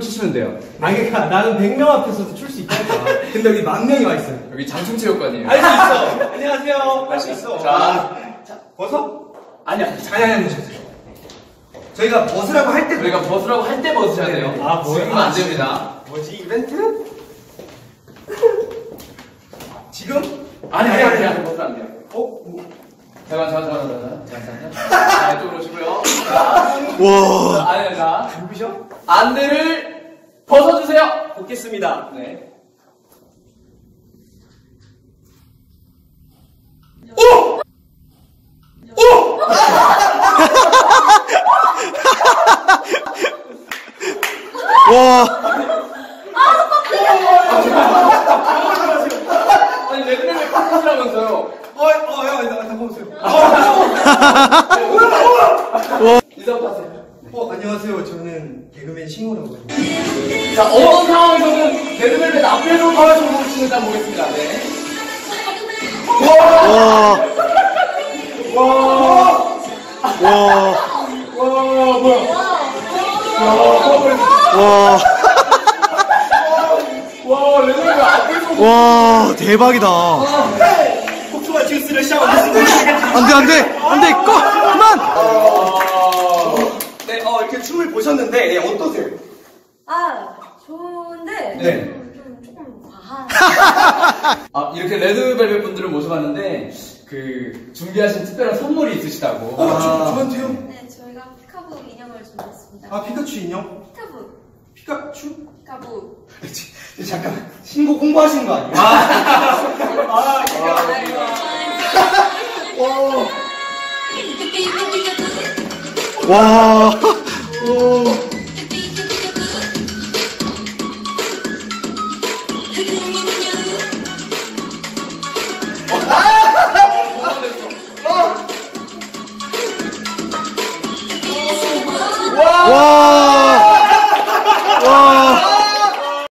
치시면 돼요. 아니 그러니까 나는 100명 앞에서도 출 수 있다니까. 근데 여기 10,000명이 와 있어요. 여기 장충체육관이에요. 할 수 있어. 안녕하세요. 할 수 있어. 자, 벗어? 아니. 저희가 벗으라고 할 때. 저희가 벗으라고 할 때 벗으셔야 돼요. 아, 뭐야? 지금은 안 됩니다. 뭐지 이벤트? 지금? 아니. 벗으면 안 돼요. 잠깐. 자, 이쪽으로 오시고요. 와. 아니, 자. 누구셔? 안대를 벗어주세요. 벗겠습니다. 네. 아니, 레드벨벳 컷이라면서요. 다 벗으세요. 인사부터 하세요. 안녕하세요. 저는 개그맨 싱호라고 합니다. 자, 어떤 상황에서는 레드벨벳 앞에서 파란 정도를 치는지 한번 보겠습니다. 네. 와, 레드벨벳 앞에서. 와, 대박이다. 폭주와 듀스를 샤워했습니다. 안 돼, 그만! 네, 이렇게 춤을 보셨는데, 어떠세요? 좋은데 네. 조금 과한. 이렇게 레드벨벳 분들을 모셔봤는데, 준비하신 특별한 선물이 있으시다고. 저한테요? 네, 저희가 피카부 인형을 준비했습니다. 피카츄 인형? 피카츄? 피카부. 잠깐, 신곡 홍보하시는 거 아니에요? 와.